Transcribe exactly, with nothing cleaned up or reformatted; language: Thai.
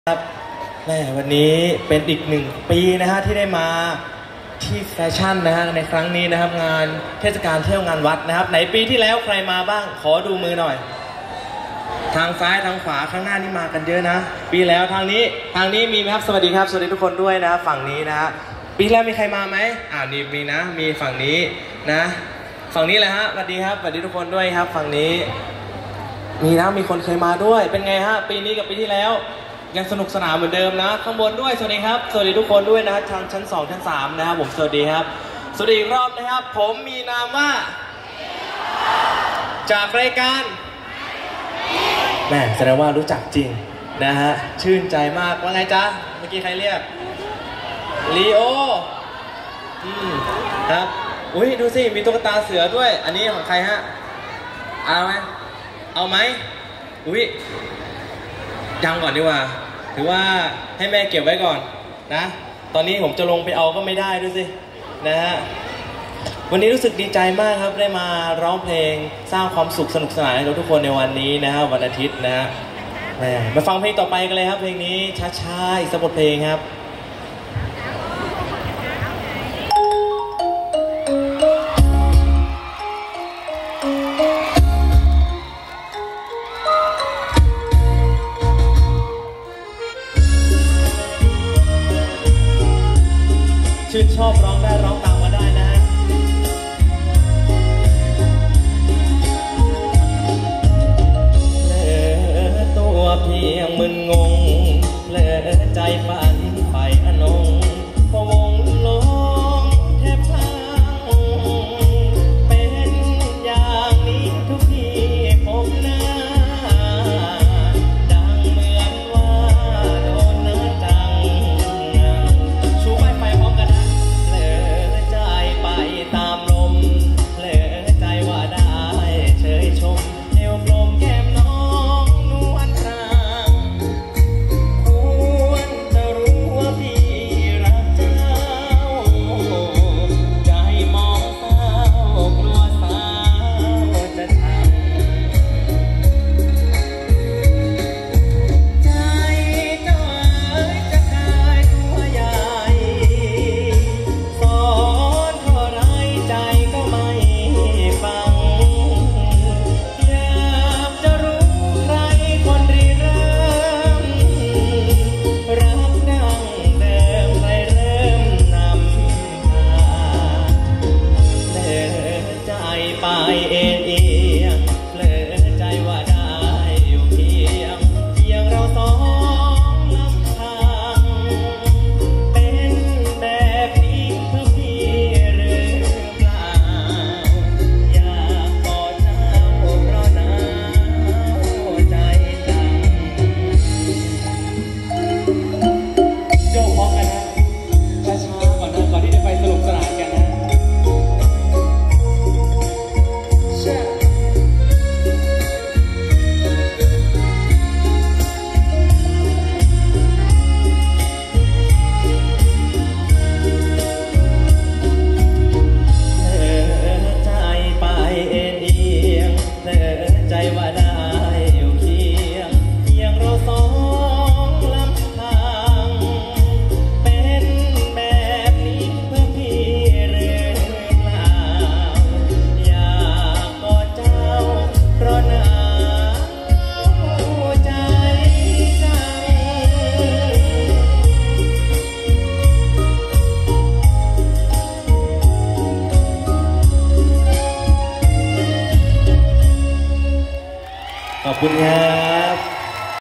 ครับแม่วันนี้เป็นอีกหนึ่งปีนะฮะที่ได้มาที่แฟชั่นนะฮะในครั้งนี้นะครับงานเทศกาลเที่ยวงานวัดนะครับไหนปีที่แล้วใครมาบ้างขอดูมือหน่อยทางซ้ายทางขวาข้างหน้านี่มากันเยอะนะปีแล้วทางนี้ทางนี้มีไหมครับสวัสดีครับสวัสดีทุกคนด้วยนะฝั่งนี้นะฮะปีแล้วมีใครมาไหมอ่านี่มีนะมีฝั่งนี้นะฝั่งนี้แหละฮะสวัสดีครับสวัสดีทุกคนด้วยครับฝั่งนี้มีนะมีคนเคยมาด้วยเป็นไงฮะปีนี้กับปีที่แล้วยังสนุกสนานเหมือนเดิมนะข้างบนด้วยสวัสดีครับสวัสดีทุกคนด้วยนะทางชั้นสองชั้นสามนะครับผมสวัสดีครับสวัสดีอีกรอบนะครับผมมีนามว่าจากรายการแม่แสดงว่ารู้จักจริงนะฮะชื่นใจมากว่าไงจ๊ะเมื่อกี้ใครเรียกลีโออืมครับอุ้ยดูสิมีตุ๊กตาเสือด้วยอันนี้ของใครฮะเอาไหมเอาไหมอุ้ยยังก่อนดีกว่าถือว่าให้แม่เก็บไว้ก่อนนะตอนนี้ผมจะลงไปเอาก็ไม่ได้ด้วยสินะฮะวันนี้รู้สึกดีใจมากครับได้มาร้องเพลงสร้างความสุขสนุกสนานให้กับทุกคนในวันนี้นะฮะวันอาทิตย์นะฮะมาฟังเพลงต่อไปกันเลยครับเพลงนี้ช้าๆอีกสักบทเพลงครับชื่นชอบร้องได้ร้องตามมาได้นะเลอตัวเพียงมึนงงเลอใจฝันไฟอนงพะวงลงแทบพังเป็นอย่างนี้ทุกทีพบหน้าดังเหมือนว่าโดนเนื้อจังชูไม้ไฟพร้อมกันนะตามลมเลอใจว่าได้เชยชมเอวกลมแก้มน้องนวลพรางควรจะรู้ว่าพี่รักเจ้าใจมองเศร้ากลัวสาวจะทำใจเจ้าเอ๋ยจะกลายตัวใหญ่สอนใจก็ไม่ฟังอยากจะรู้ใครคนริเริ่มรักดังเดิมใครเริ่มนำพาเลอใจไปเอ็นเอียงเลอใจว่าได้อยู่เพียงเพียงเราสองลำพังเป็นแบบนี้เพื่อพี่หรือขอบคุณครับ